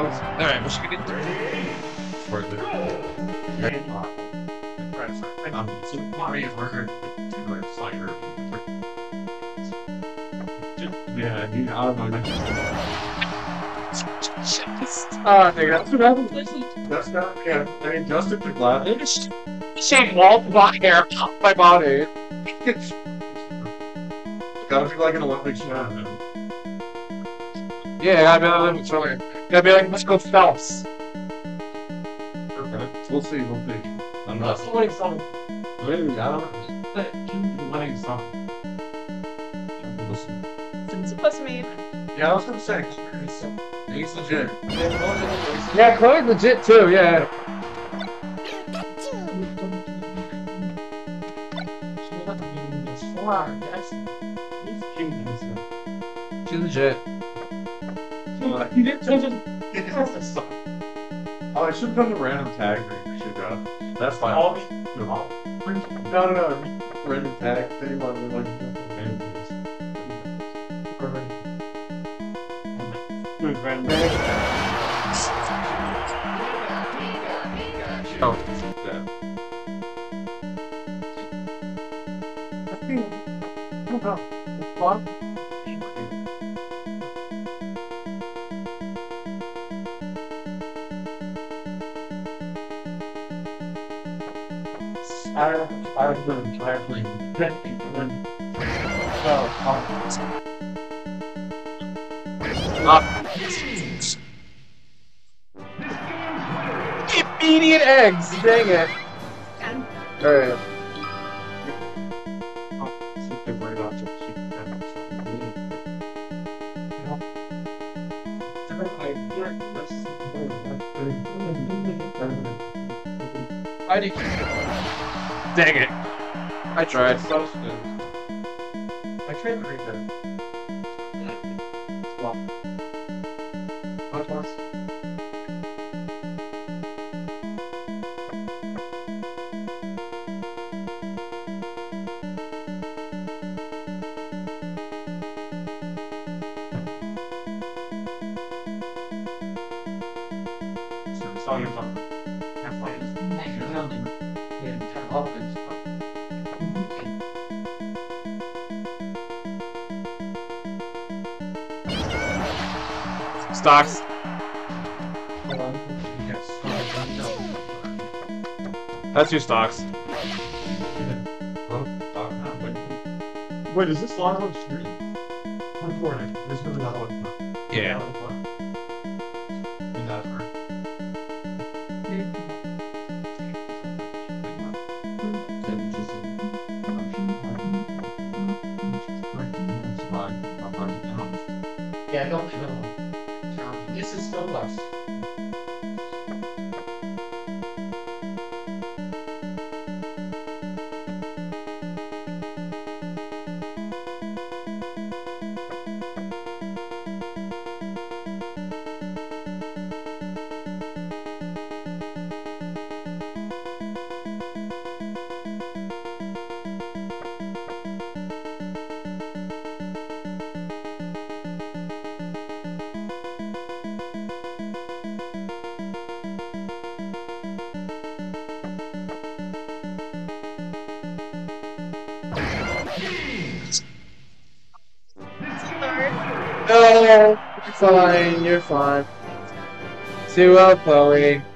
Alright, what should we do? Further. Yeah, dude, I don't know. Nigga, that's what happened. That's not, yeah, I mean, Justin took last. Shane walled my hair off my body. It's gotta be like an Olympic shot. Yeah, gotta be like Olympics, really. Gotta be like Michael Phelps. Okay, we'll see, we'll see. I'm not. That's the winning song. Maybe, I don't know. Winning song. It's supposed to mean. Yeah, I was gonna say, he's legit. Yeah, Chloe's legit too, yeah. She's legit. He didn't change it. Oh, I should have done the random tag thing. Should go. That's fine. No. Random tag thing. Like random things. Random tag. Oh. Yeah. I think. It's fun. I was really tired. Immediate eggs! Dang it. Alright. I did. Dang it. I tried. So good. I tried to read that. Well. What was? Stocks. That's your stocks. Wait, is this live on stream? I'm recording. This is not one. Yeah. Yeah, don't know. This is so less. No, you're fine, you're fine. Too well, Chloe.